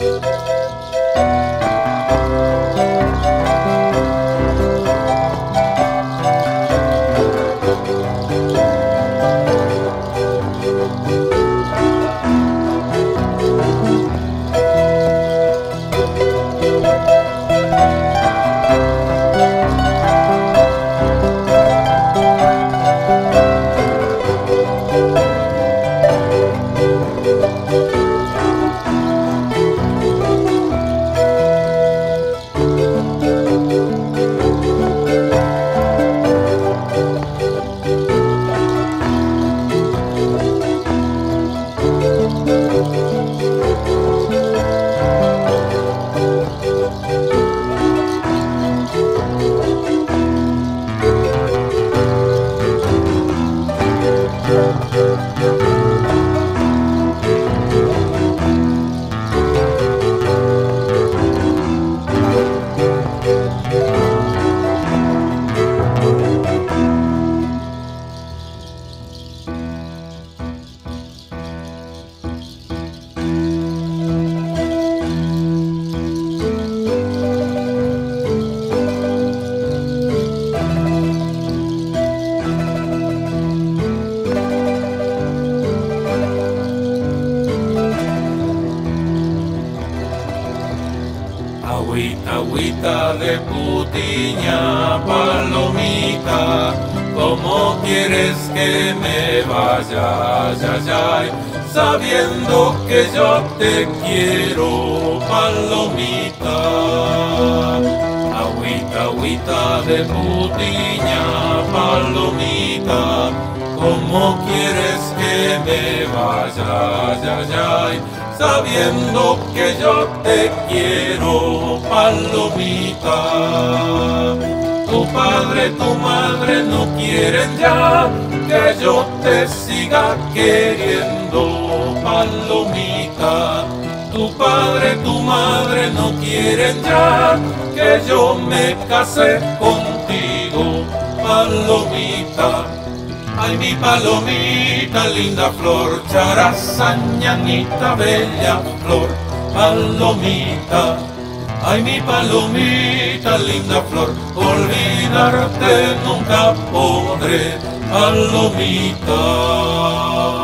Agüita, agüita de putiña, palomita, ¿cómo quieres que me vaya, ay, ay, ay, sabiendo que yo te quiero, palomita? Agüita, agüita de putiña, palomita, ¿cómo quieres que me vaya, ay, ay, ay, sabiendo que yo te quiero, palomita? Tu padre, tu madre no quieren ya que yo te siga queriendo, palomita. Tu padre, tu madre no quieren ya que yo me case contigo, palomita. Ay, mi palomita, linda flor, charaza, ñanita, bella flor, palomita. Ay, mi palomita, linda flor, olvidarte nunca podré, palomita.